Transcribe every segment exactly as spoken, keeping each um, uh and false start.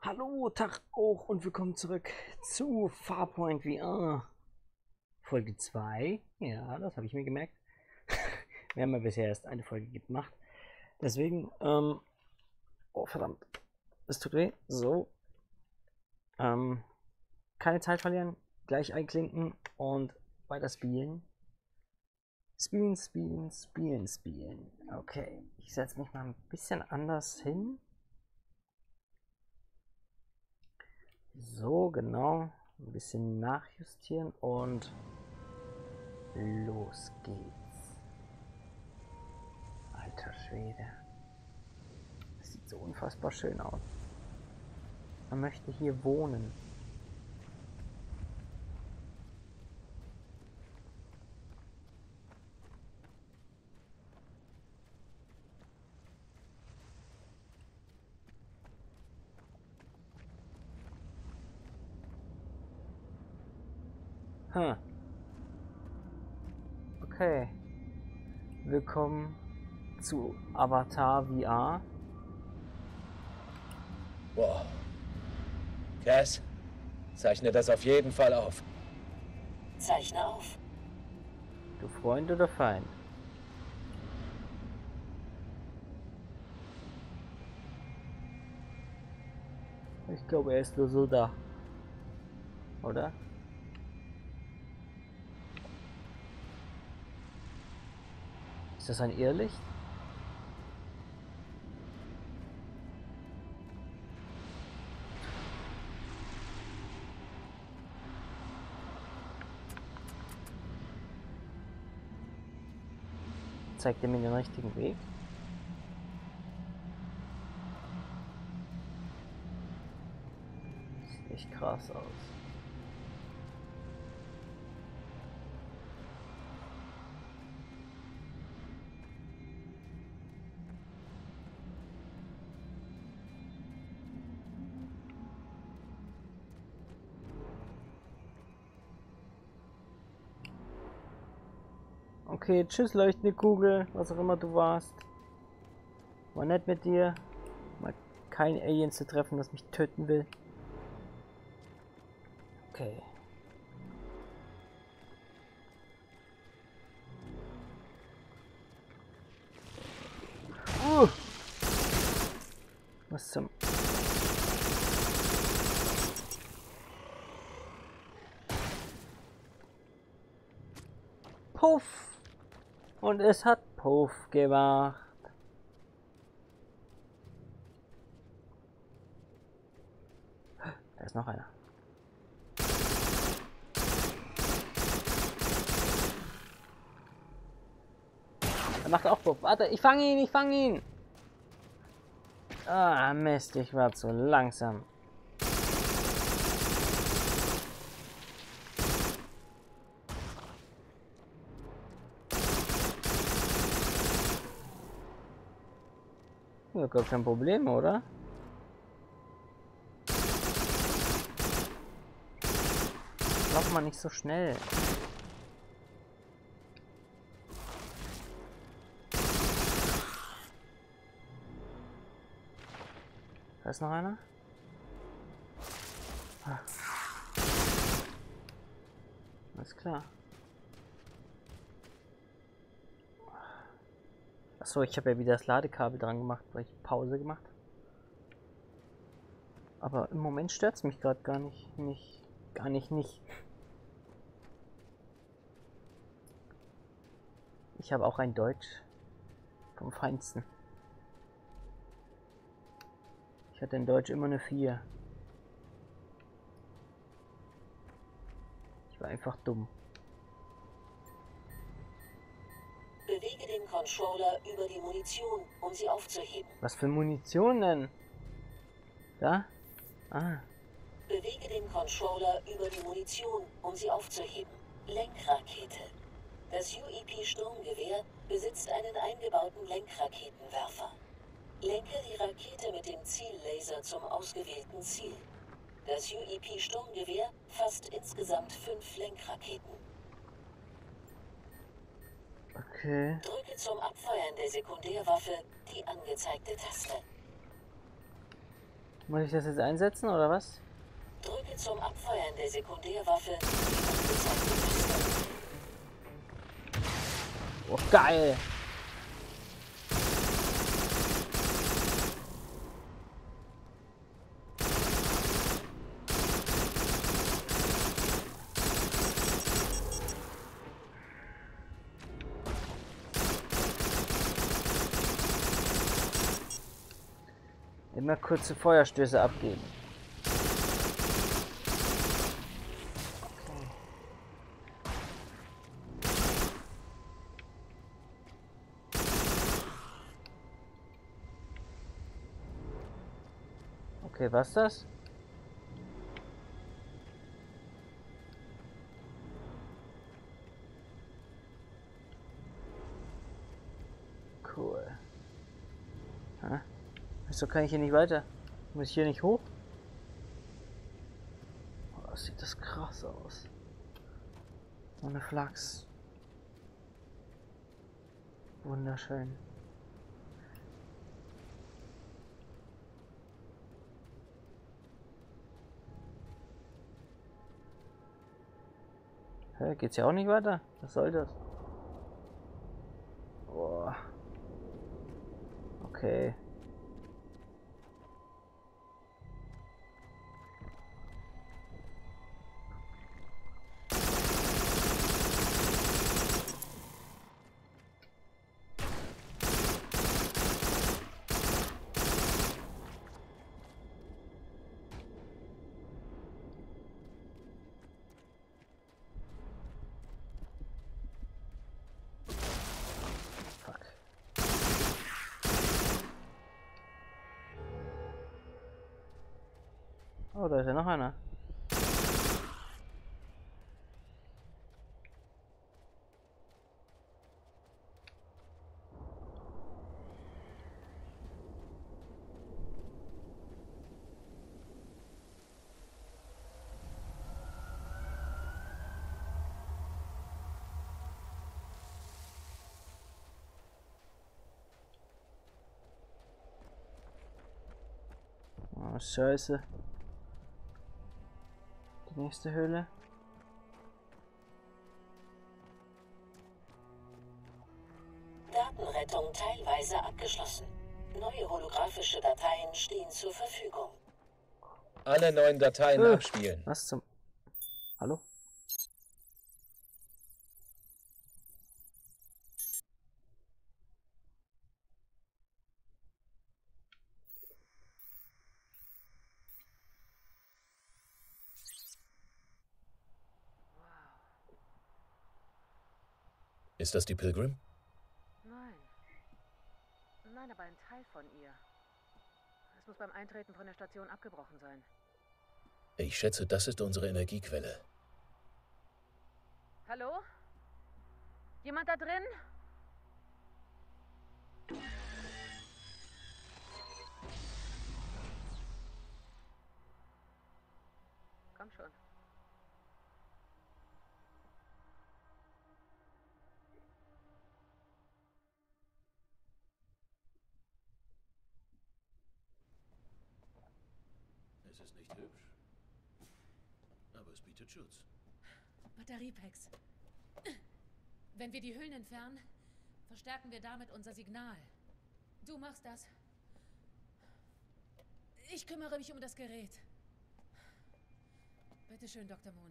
Hallo, Tag auch und willkommen zurück zu Farpoint V R Folge zwei. Ja, das habe ich mir gemerkt. Wir haben ja bisher erst eine Folge gemacht. Deswegen, ähm, oh verdammt, es tut weh. So, ähm, keine Zeit verlieren, gleich einklinken und weiter spielen. Spielen, spielen, spielen, spielen. Okay, ich setze mich mal ein bisschen anders hin. So, genau. Ein bisschen nachjustieren und los geht's. Alter Schwede. Das sieht so unfassbar schön aus. Man möchte hier wohnen. Hm. Okay. Willkommen zu Avatar V R. Wow. Cass, zeichne das auf jeden Fall auf. Zeichne auf. Du Freund oder Feind? Ich glaube, er ist nur so da. Oder? Ist das ein Irrlicht? Zeigt er mir den richtigen Weg? Sieht echt krass aus. Okay, tschüss leuchtende Kugel, was auch immer du warst. War nett mit dir. Mal kein Alien zu treffen, das mich töten will. Okay. Uh. Was zum... Puff! Und es hat Puff gemacht. Da ist noch einer. Er macht auch Puff. Warte, ich fange ihn, ich fange ihn. Ah, Mist, ich war zu langsam. Ja, gar kein Problem, oder? Lauf mal nicht so schnell. Da ist noch einer. Ah. Alles klar. Achso, ich habe ja wieder das Ladekabel dran gemacht, weil ich Pause gemacht. Aber im Moment stört es mich gerade gar nicht. Nicht. Gar nicht nicht. Ich habe auch ein Deutsch vom Feinsten. Ich hatte in Deutsch immer eine vier. Ich war einfach dumm. Bewege den Controller über die Munition, um sie aufzuheben. Was für Munition denn? Da? Ah. Bewege den Controller über die Munition, um sie aufzuheben. Lenkrakete. Das U E P-Sturmgewehr besitzt einen eingebauten Lenkraketenwerfer. Lenke die Rakete mit dem Ziellaser zum ausgewählten Ziel. Das U E P-Sturmgewehr fasst insgesamt fünf Lenkraketen. Okay. Drücke zum Abfeuern der Sekundärwaffe die angezeigte Taste. Muss ich das jetzt einsetzen oder was? Drücke zum Abfeuern der Sekundärwaffe. Oh, geil! Immer kurze Feuerstöße abgeben. Okay, was ist das? Cool. Ha? Wieso kann ich hier nicht weiter? Muss ich hier nicht hoch? Oh, sieht das krass aus. Ohne Flachs. Wunderschön. Hä, geht's ja auch nicht weiter? Was soll das? Boah. Okay. Oh, da ist ja noch einer. Oh, scheiße. Die nächste Höhle. Datenrettung teilweise abgeschlossen. Neue holographische Dateien stehen zur Verfügung. Alle neuen Dateien Äh, abspielen. Was zum... Hallo? Ist das die Pilgrim? Nein. Nein, aber ein Teil von ihr. Es muss beim Eintreten von der Station abgebrochen sein. Ich schätze, das ist unsere Energiequelle. Hallo? Jemand da drin? Komm schon. Es ist nicht hübsch, aber es bietet Schutz. Batteriepacks. Wenn wir die Hüllen entfernen, verstärken wir damit unser Signal. Du machst das. Ich kümmere mich um das Gerät. Bitte schön, Doktor Moon.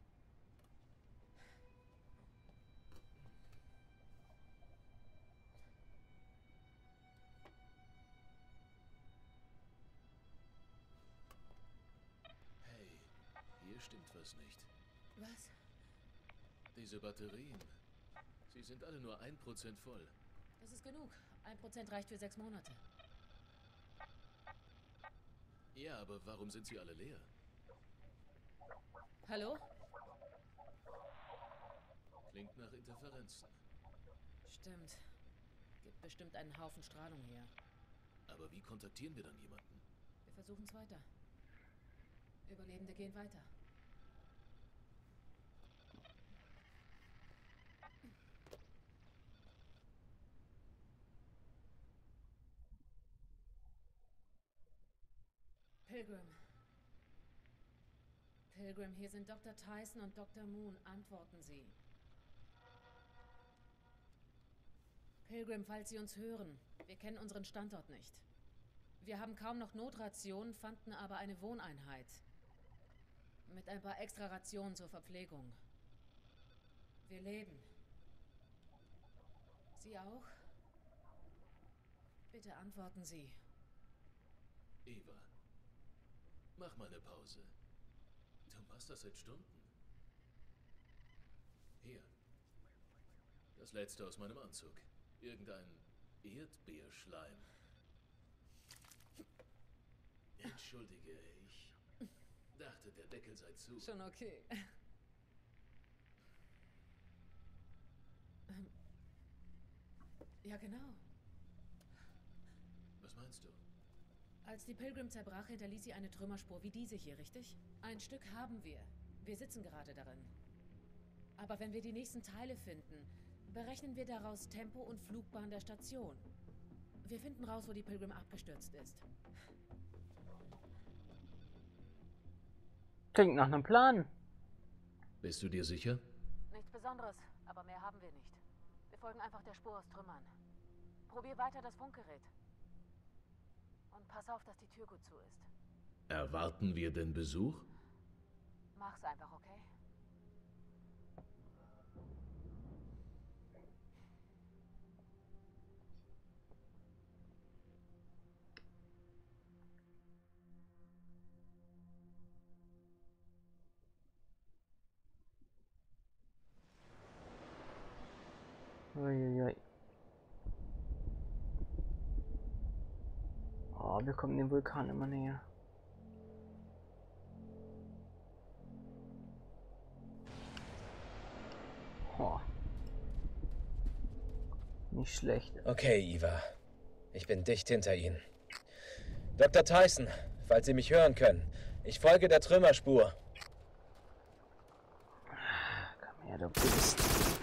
Hey, hier stimmt was nicht. Was? Diese Batterien, sie sind alle nur ein Prozent voll. Das ist genug. Ein Prozent reicht für sechs Monate. Ja, aber warum sind sie alle leer? Hallo? Klingt nach Interferenzen. Stimmt. Gibt bestimmt einen Haufen Strahlung hier. Aber wie kontaktieren wir dann jemanden? Wir versuchen es weiter. Überlebende gehen weiter. Pilgrim. Pilgrim, hier sind Doktor Tyson und Doktor Moon. Antworten Sie. Pilgrim, falls Sie uns hören, wir kennen unseren Standort nicht. Wir haben kaum noch Notrationen, fanden aber eine Wohneinheit. Mit ein paar extra Rationen zur Verpflegung. Wir leben. Sie auch? Bitte antworten Sie. Eva, mach mal eine Pause. Du machst das seit Stunden. Hier. Das letzte aus meinem Anzug. Irgendein Erdbeerschleim. Entschuldige, ich dachte, der Deckel sei zu. Schon okay. Ähm, ja, genau. Was meinst du? Als die Pilgrim zerbrach, hinterließ sie eine Trümmerspur wie diese hier, richtig? Ein Stück haben wir. Wir sitzen gerade darin. Aber wenn wir die nächsten Teile finden, berechnen wir daraus Tempo und Flugbahn der Station. Wir finden raus, wo die Pilgrim abgestürzt ist. Klingt nach einem Plan. Bist du dir sicher? Nichts Besonderes, aber mehr haben wir nicht. Wir folgen einfach der Spur aus Trümmern. Probier weiter das Funkgerät. Und pass auf, dass die Tür gut zu ist. Erwarten wir den Besuch? Mach's einfach, okay? Uiuiui. Oh, wir kommen dem Vulkan immer näher. Oh. Nicht schlecht. Okay, Eva. Ich bin dicht hinter Ihnen. Doktor Tyson, falls Sie mich hören können. Ich folge der Trümmerspur. Komm her, du bist.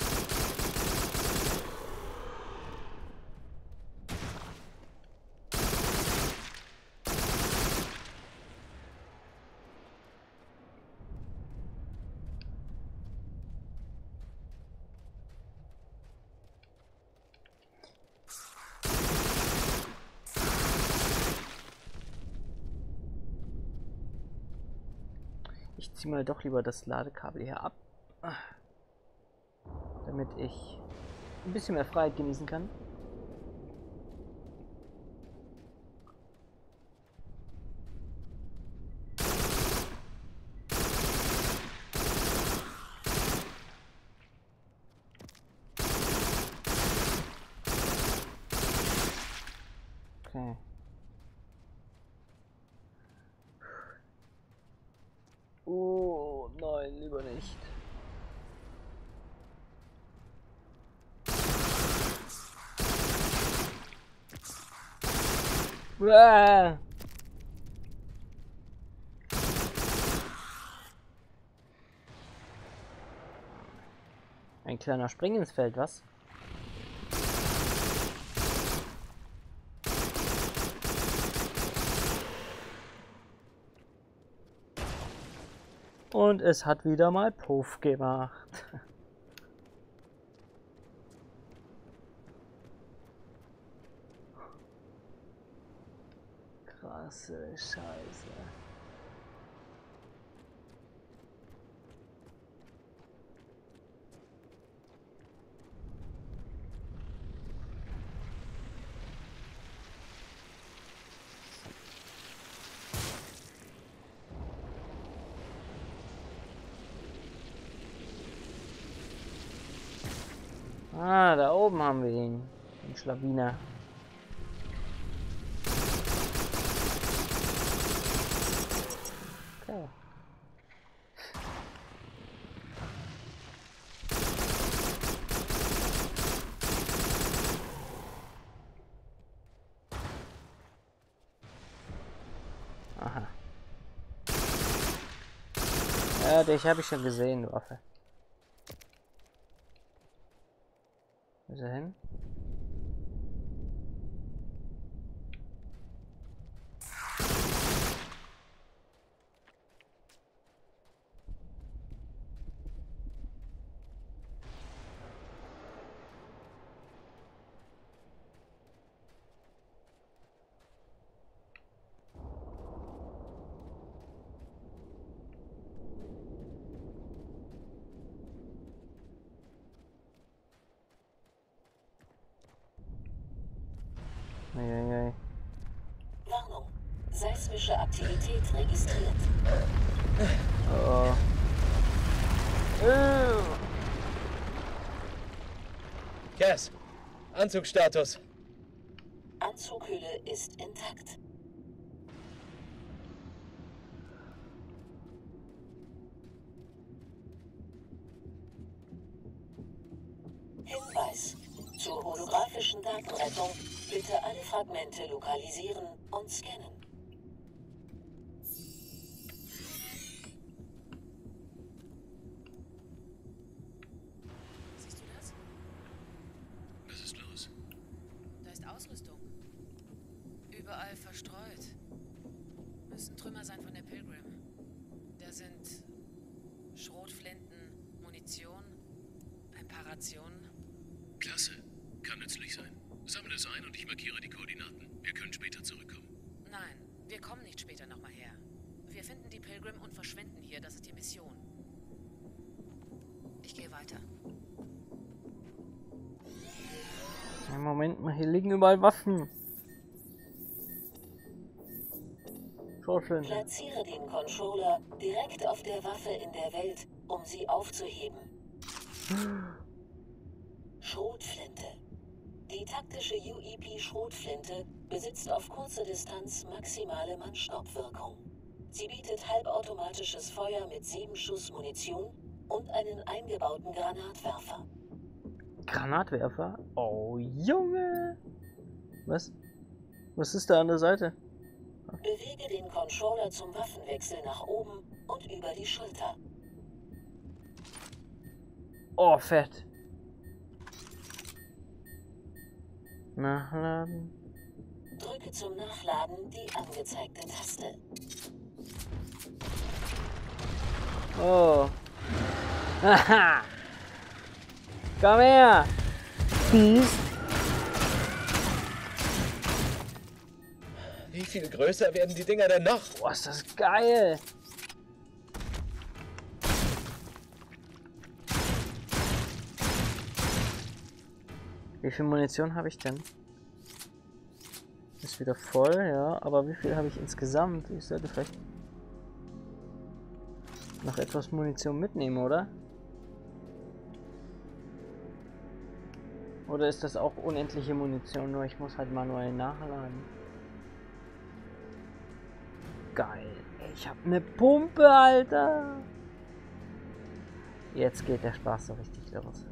Ich ziehe mal doch lieber das Ladekabel hier ab, damit ich ein bisschen mehr Freiheit genießen kann. Okay. Oh nein, lieber nicht. Uah. Ein kleiner Spring ins Feld, was? Und es hat wieder mal Puff gemacht. Krasse Scheiße. Ah, da oben haben wir ihn. Den Schlawiner. Okay. Aha. Ja, dich habe ich schon gesehen, du Affe. Wo ist er hin? Aktivität registriert. Oh. Äh. Cass, Anzugsstatus. Anzughülle ist intakt. Hinweis. Zur holographischen Datenrettung bitte alle Fragmente lokalisieren und scannen. Siehst du das? Was ist los? Da ist Ausrüstung. Überall verstreut. Müssen Trümmer sein von der Pilgrim. Da sind Schrotflinten, Munition, ein paar Rationen. Klasse. Kann nützlich sein. Sammle es ein und ich markiere die Koordinaten. Wir können später zurückkommen. Nein, wir kommen nicht später nochmal her. Wir finden die Pilgrim und verschwinden hier. Das ist die Mission. Ich gehe weiter. Ja, Moment mal, hier liegen überall Waffen. Schrotflinte. Platziere den Controller direkt auf der Waffe in der Welt, um sie aufzuheben. Schrotflinte. Die taktische U E P-Schrotflinte besitzt auf kurze Distanz maximale Mannstoppwirkung. Sie bietet halbautomatisches Feuer mit sieben Schuss Munition und einen eingebauten Granatwerfer. Granatwerfer? Oh, Junge! Was? Was ist da an der Seite? Bewege den Controller zum Waffenwechsel nach oben und über die Schulter. Oh, fett. Nachladen. Drücke zum Nachladen die angezeigte Taste. Oh. Haha. Komm her. Biest. Wie viel größer werden die Dinger denn noch? Boah, ist das geil. Wie viel Munition habe ich denn? Ist wieder voll, ja. Aber wie viel habe ich insgesamt? Ich sollte vielleicht noch etwas Munition mitnehmen, oder? Oder ist das auch unendliche Munition? Nur ich muss halt manuell nachladen. Geil. Ich habe eine Pumpe, Alter. Jetzt geht der Spaß so richtig los.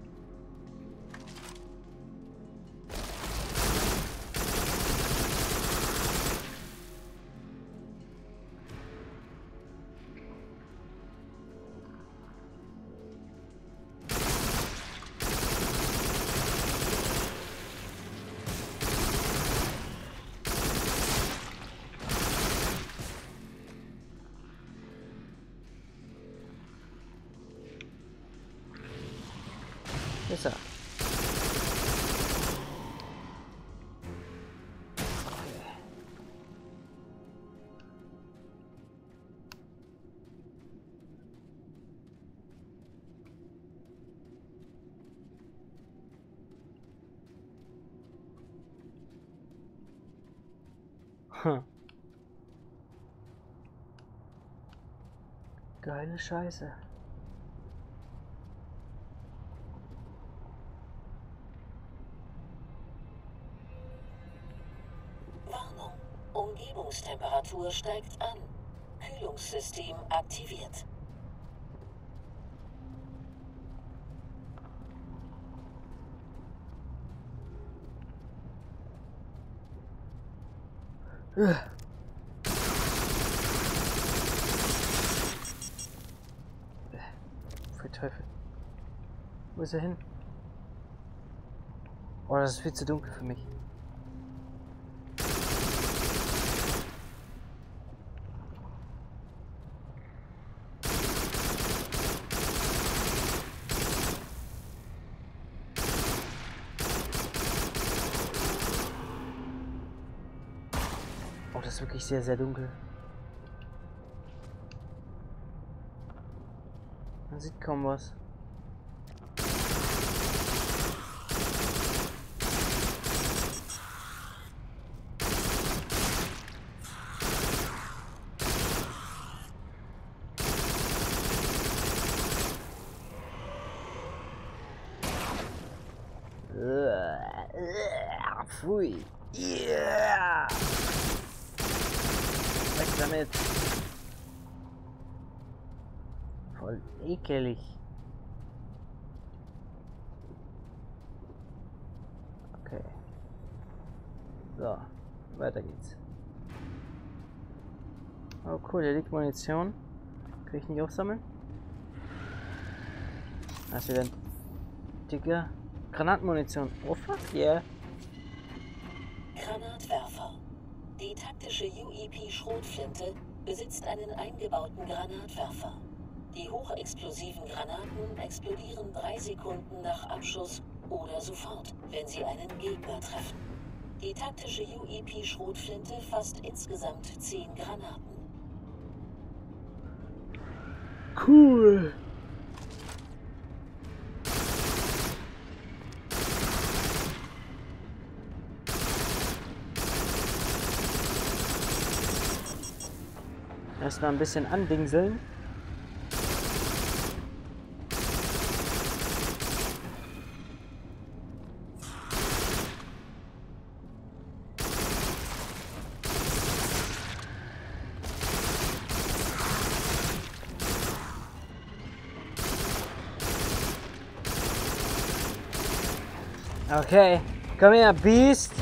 Ist er. Hm. Geile Scheiße. Warnung. Umgebungstemperatur steigt an. Kühlungssystem aktiviert. Äh. Für Teufel. Wo ist er hin? Oh, das ist viel zu dunkel für mich. Oh, das ist wirklich sehr, sehr dunkel. Man sieht kaum was. Pfui. Yeah! Weg damit. Voll ekelig. Okay. So, weiter geht's. Oh cool, hier liegt Munition. Kann ich nicht aufsammeln? Da ist wieder ein dicker Granatmunition. Oh fuck yeah. Granatwerfer. Die taktische U E P-Schrotflinte besitzt einen eingebauten Granatwerfer. Die hochexplosiven Granaten explodieren drei Sekunden nach Abschuss oder sofort, wenn sie einen Gegner treffen. Die taktische U E P-Schrotflinte fasst insgesamt zehn Granaten. Cool. Erstmal ein bisschen andingseln. Okay, komm her, Beast.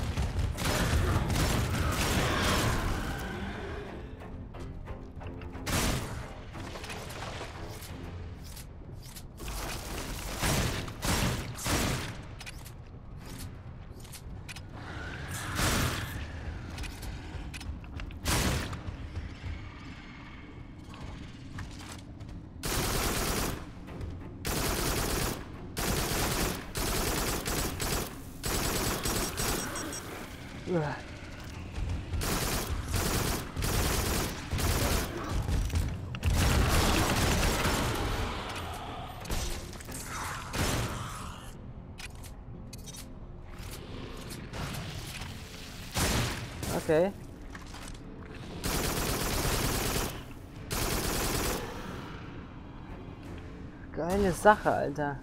Uah. Okay. Geile Sache, Alter.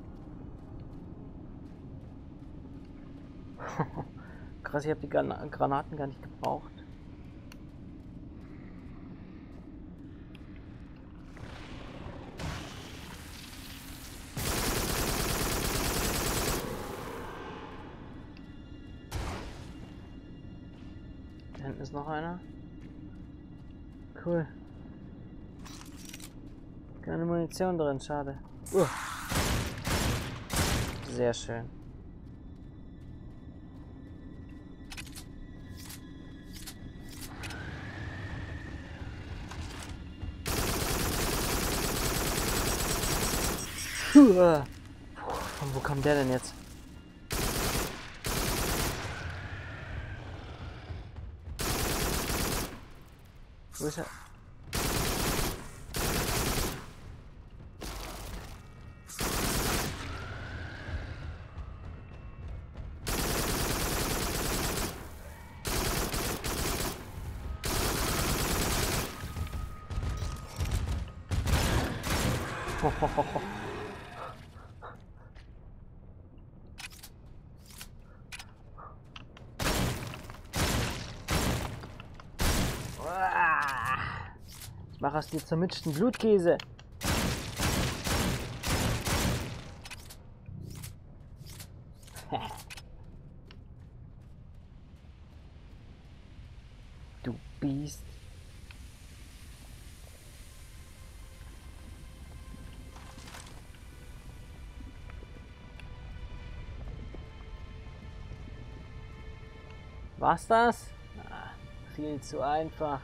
Krass, ich habe die Gran Granaten gar nicht gebraucht. Da hinten ist noch einer. Cool. Keine Munition drin, schade. Uh. Sehr schön. Uh. Von wo kam der denn jetzt? Wo ist er? Ho, ho, ho, ho. Ich mache aus dir zermitschten Blutkäse. Du Biest. War's das? Ah, viel zu einfach.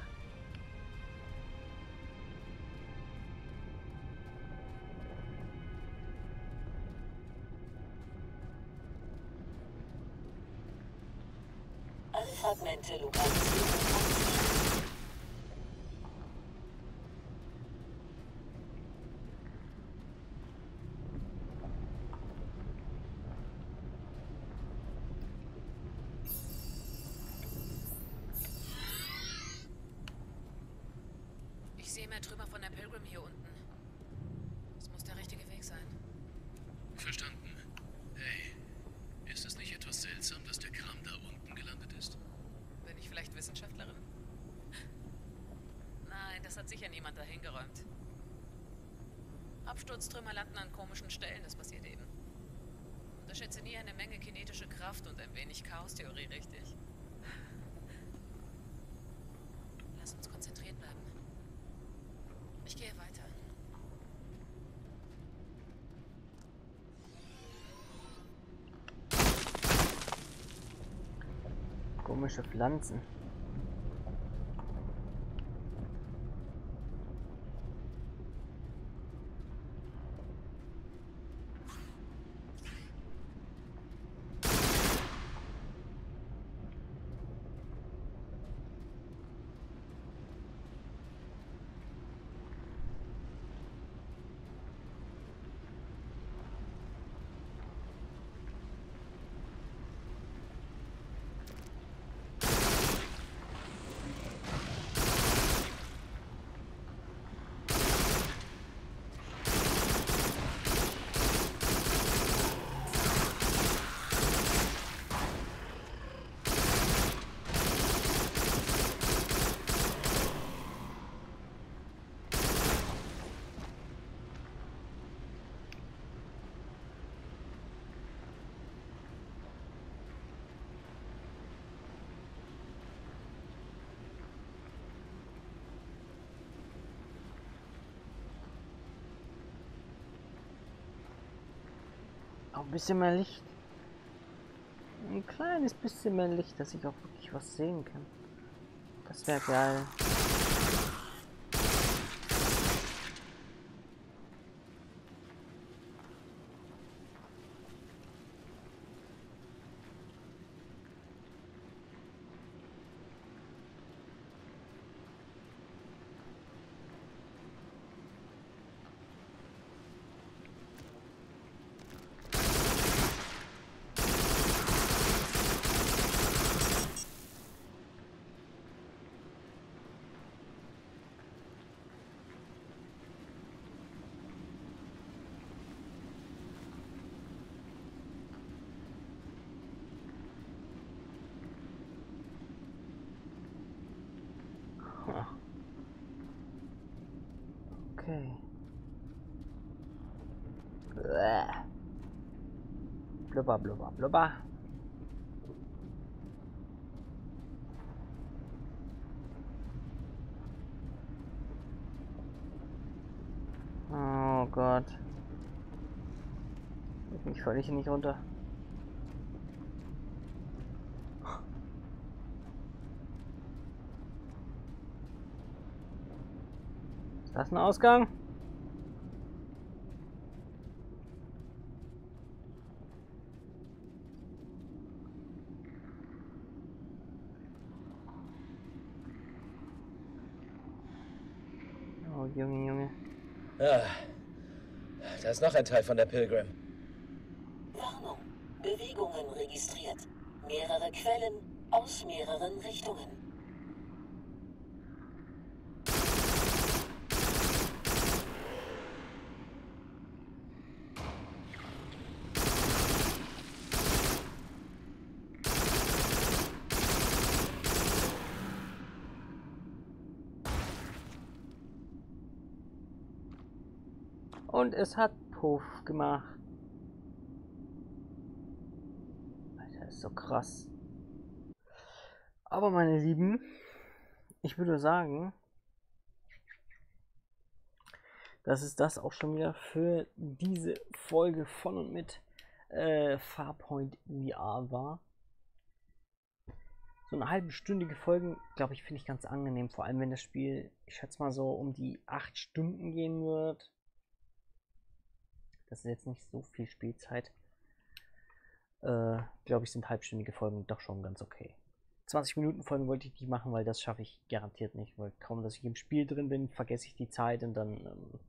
Alle Fragmente lokalisieren. Ich sehe mehr Trümmer von der Pilgrim hier unten. Das muss der richtige Weg sein. Verstanden. Hey, ist es nicht etwas seltsam, dass der Kram da unterschätze nie eine Menge kinetische Kraft und ein wenig Chaostheorie, richtig? Lass uns konzentriert bleiben. Ich gehe weiter. Komische Pflanzen. Auch ein bisschen mehr Licht. Ein kleines bisschen mehr Licht, dass ich auch wirklich was sehen kann. Das wäre geil. Okay. Bäh. Blubber, blubber, blubber. Oh Gott. Ich falle hier nicht runter. Ist das ein Ausgang? Oh, Junge, Junge. Ah, da ist noch ein Teil von der Pilgrim. Warnung. Bewegungen registriert. Mehrere Quellen aus mehreren Richtungen. Und es hat Puff gemacht. Alter, ist so krass. Aber meine Lieben, ich würde sagen, dass es das auch schon wieder für diese Folge von und mit äh, Farpoint V R war. So eine halbstündige Folgen, glaube ich, finde ich ganz angenehm. Vor allem, wenn das Spiel, ich schätze mal so, um die acht Stunden gehen wird. Das ist jetzt nicht so viel Spielzeit. Äh, glaube ich, sind halbstündige Folgen doch schon ganz okay. zwanzig Minuten Folgen wollte ich nicht machen, weil das schaffe ich garantiert nicht. Weil kaum, dass ich im Spiel drin bin, vergesse ich die Zeit und dann...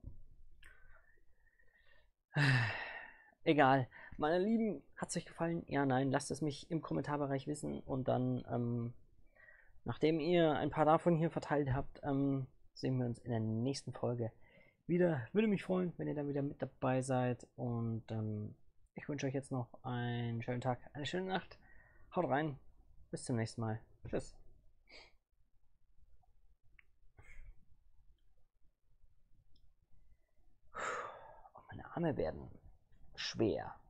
Ähm, egal. Meine Lieben, hat es euch gefallen? Ja, nein, lasst es mich im Kommentarbereich wissen. Und dann, ähm, nachdem ihr ein paar davon hier verteilt habt, ähm, sehen wir uns in der nächsten Folge wieder. Würde mich freuen, wenn ihr dann wieder mit dabei seid. Und ähm, ich wünsche euch jetzt noch einen schönen Tag, eine schöne Nacht. Haut rein. Bis zum nächsten Mal. Tschüss. Oh, meine Arme werden schwer.